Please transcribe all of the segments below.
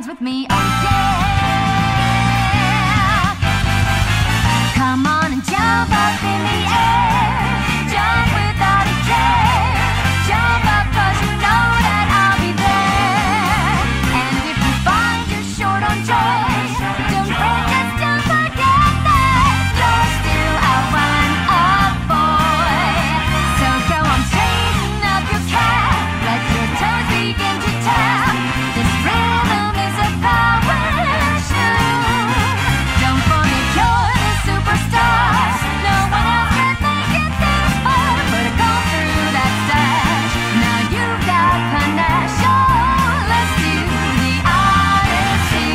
dance with me, oh yeah. Come on and jump up in the air, jump without a care. Jump up 'cause you know that I'll be there. And if you find you're short on joy, don't fret, just don't forget that you're still a one-up boy. So go on, straighten up your cap, let your toes begin to tap. This rhythm is a power shoe. Don't forget you're the superstar. No one else can make it this far, but to go through that stage. Now you've got panache. Oh, let's do the Odyssey.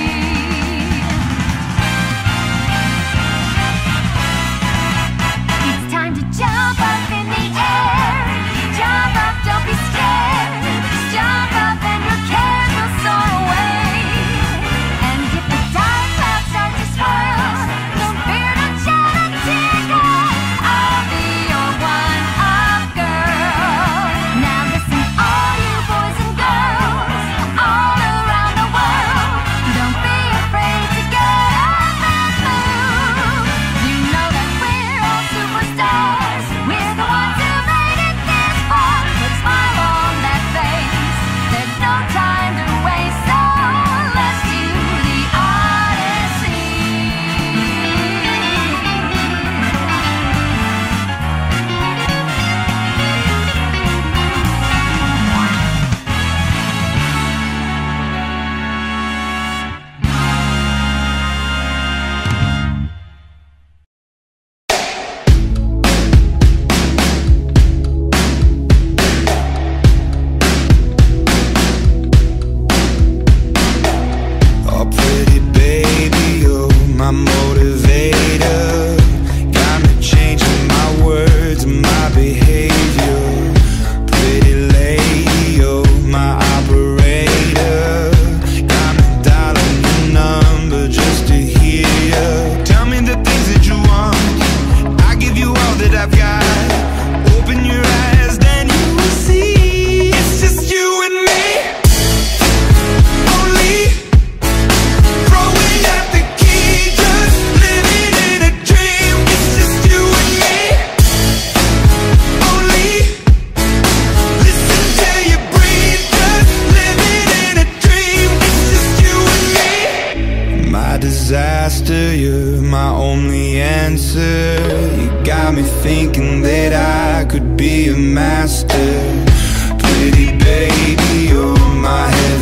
It's time to jump up in the air. Jump up, don't be scared. Just jump up and your cares will soar away. And if the dark clouds start to swirl, don't fear, don't shed a tear, 'cause I'll be your one-up girl. Now listen, all you boys and girls all around the world, don't be afraid to get up and move. You know that we're all superstars. We're the ones who made it this far. Put a smile on that face. There's no time to waste, so let's do the Odyssey. Oh, pretty baby, you're my motivator. Got me changing my words and my behavior. Pretty lady, you're my operator. Got me dialing your number just to hear you. Tell me the things that you want, I give you all that I've got. Open your eyes, then you will see. It's just you and me, only. Throwing out the key, just living in a dream. It's just you and me, only. Listen till you breathe, just living in a dream. It's just you and me. My disaster, you're my only answer. You got me thinking that I could be a master. Pretty baby, you're my heaven